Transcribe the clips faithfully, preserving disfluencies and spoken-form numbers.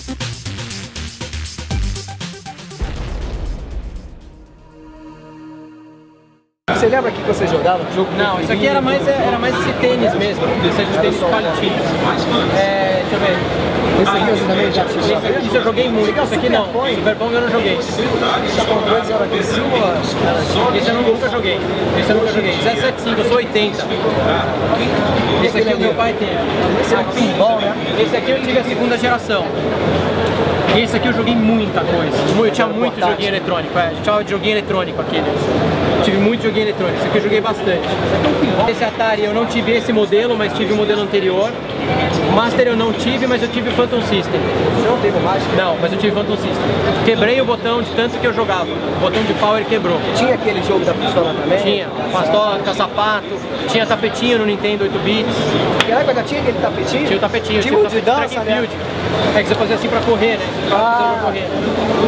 Você lembra que você jogava? Jogo Não, isso aqui era mais, era mais esse tênis mesmo, esse é de tênis qualitinho. É, deixa eu ver. Esse aqui você também já Esse aqui, isso eu joguei muito, isso aqui não. Super Pong eu não joguei. Esse controle era agressivo ou... Esse eu nunca joguei. Esse eu nunca joguei. zero sete cinco, eu sou oitenta. Esse aqui o meu pai tem. Esse é um pinball, né? Esse aqui eu tive a segunda geração. E esse aqui eu joguei muita coisa. Eu tinha muito joguinho eletrônico, é. A gente chamava de joguinho eletrônico aquele. Tive muito joguinho eletrônico, esse aqui eu joguei bastante. Esse Atari eu não tive esse modelo, mas tive o modelo anterior. Master eu não tive, mas eu tive o Phantom System. Você não teve o Master? Não, mas eu tive o Phantom System. Quebrei o botão de tanto que eu jogava. O botão de power quebrou. Tinha aquele jogo da pistola também? Tinha, pistola, caça-pato, tinha tapetinho no Nintendo oito bits. Caraca, já tinha aquele tapetinho? Tinha o tapetinho, tinha tinha o de tapete dança, track né? and field. É que você fazia assim pra correr, né? Você Ah. pra correr.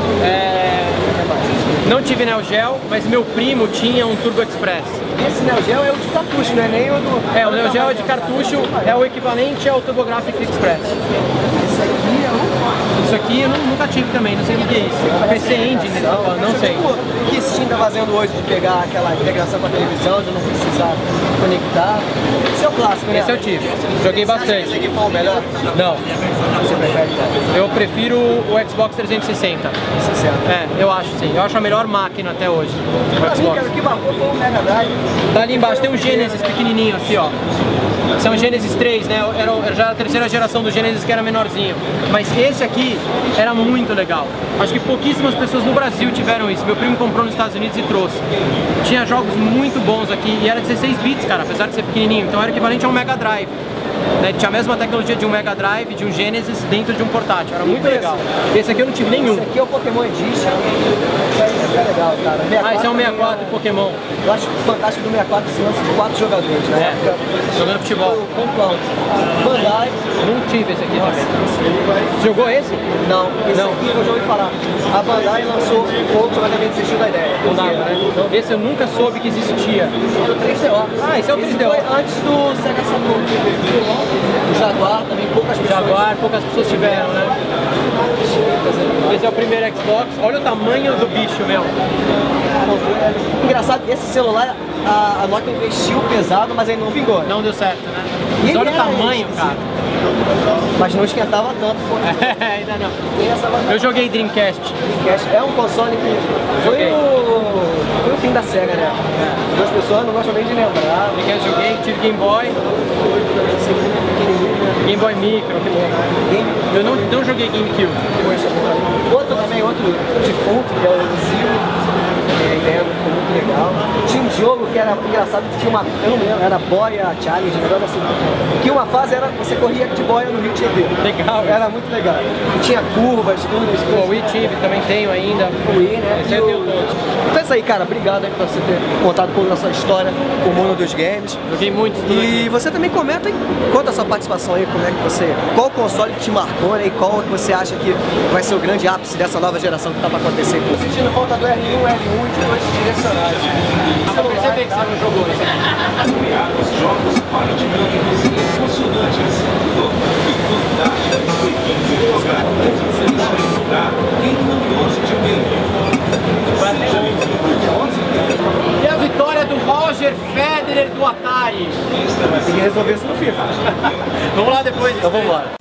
É... Não tive Neo Geo, mas meu primo tinha um Turbo Express. Esse Neo Geo é o de cartucho, não é nem o do... É, o Neo Geo é de cartucho, é o equivalente ao TurboGrafx Express. Esse aqui é um... Isso aqui eu nunca tive também, não sei o que é isso. P C Engine, né? Não sei. O que esse Steam tá fazendo hoje de pegar aquela integração com a televisão, de não precisar conectar? Esse é o clássico, né? Esse eu tive, joguei bastante. Esse aqui foi o melhor? Não. Você prefere qual? Eu prefiro o Xbox trezentos e sessenta. sessenta. É, eu acho sim. Eu acho a melhor máquina até hoje. O Pra mim, Xbox. cara, o que marcou foi o Mega Drive. Tá ali embaixo, tem um Genesis pequenininho aqui, ó. São o Genesis três, né? Era, era já a terceira geração do Genesis que era menorzinho. Mas esse aqui era muito legal. Acho que pouquíssimas pessoas no Brasil tiveram isso. Meu primo comprou nos Estados Unidos e trouxe. Tinha jogos muito bons aqui e era dezesseis bits, cara, apesar de ser pequenininho. Então era equivalente a um Mega Drive. Né? Tinha a mesma tecnologia de um Mega Drive, de um Genesis dentro de um portátil. Era muito legal. Esse aqui eu não tive nenhum. Esse aqui é o Pokémon Edition. Esse é legal, cara. Ah, esse é um sessenta e quatro Pokémon. Eu acho fantástico do sessenta e quatro esse lance de quatro jogadores, né? É, jogando futebol. Completo. Bandai. Não tive esse aqui também. Você jogou esse? Não, esse Não. aqui eu já ouvi falar. A Bandai lançou outro, mas também desistiu da ideia. Não dava, né? Esse eu nunca soube que existia. Era o três D O. Ah, esse é o três D O. Foi antes do Sega Saturn. O Jaguar também, poucas pessoas. Jaguar, poucas pessoas tiveram, né? Esse é o primeiro Xbox. Olha o tamanho do bicho, meu. Engraçado, esse celular, a, a Nokia investiu pesado, mas aí não vingou. Não deu certo, né? E Mas olha o ele era tamanho, esse, cara. Mas não esquentava tanto. Ainda não. Tem essa vantagem. Eu joguei Dreamcast. É um console que foi Joguei. o, foi o fim da SEGA, né? As pessoas não gostam nem de lembrar. Dreamcast joguei, tive Game Boy. Game Boy Micro. Eu não, não joguei GameCube. Outro também, outro defunto, que é o Zio. Ficou muito legal. Tinha um jogo que era engraçado, que tinha uma, eu não lembro, era boia challenge, um negócio assim. Que uma fase era, você corria de boia no Rio Tietê. Legal. Era muito legal. E tinha curvas, tudo isso. O Wii tive, também tenho ainda. O Wii, né? Esse E é o... meu todo. Então é isso aí, cara. Obrigado aí por você ter contado com a nossa história, com o mundo dos games. Joguei muito tudo E aqui. você também comenta aí, conta a sua participação aí, como é que você, qual console que te marcou, né, e qual que você acha que vai ser o grande ápice dessa nova geração que tá pra acontecer. Tô sentindo falta do L um, L um e de dois direcionais. Dá pra perceber que você não jogou isso. Jogos para divertir emocionantes. Quem não gosta de game? E a vitória do Roger Federer do Atari. Tem que resolver isso no FIFA. Vamos lá depois. Então vamos lá.